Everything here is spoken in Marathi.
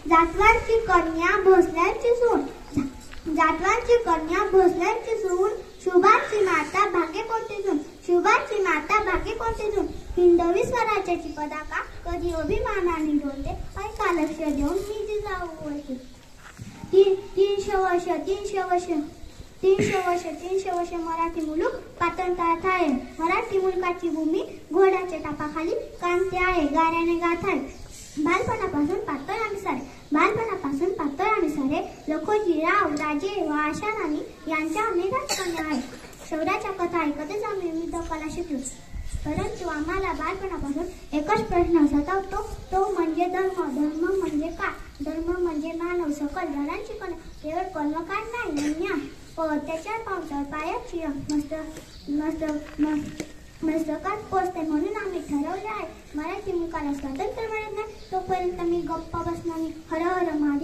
जातवांची कन्या भोसल्यांची सून, जातवांची कन्या भोसल्यांची सून, शुभाची माता भाग्य कोणती सून, शुभाची माता भाग्य कोणती सून. हिंदवी स्वराज्याची पताका कधी अभिमानाने डोलते, ऐका लक्ष देऊन मी जिजाऊ वळते. 300 वर्ष मराठी मुलूक पातळतात आहे. मराठी मुलकाची भूमी घोड्याच्या टापाखाली कांती आहे, गाण्याने गात आहे. बालपणापासून पातळ आम्ही सारे, बालपणापासून पातळ आम्ही सारे, लखोजीराव राजे व आशा राणी यांच्या अनेक कन्या आहेत. शौर्याच्या कथा ऐकतच आम्ही विविध कला शिकलो, परंतु आम्हाला बालपणापासून एकच प्रश्न सतावतो, तो म्हणजे धर्म. धर्म म्हणजे काय? धर्म म्हणजे मानव सकल धडांची कला, केवळ कर्मकांड नाही, अन्याय व अत्याचार पावसावर पायाची मस्तकात पोचते. म्हणून आम्ही ठरवले आहे, मराठी मुलकाला स्वातंत्र्य मिळत नाही तोपर्यंत मी गप्पा बसणार नाही. हर हर महादेव.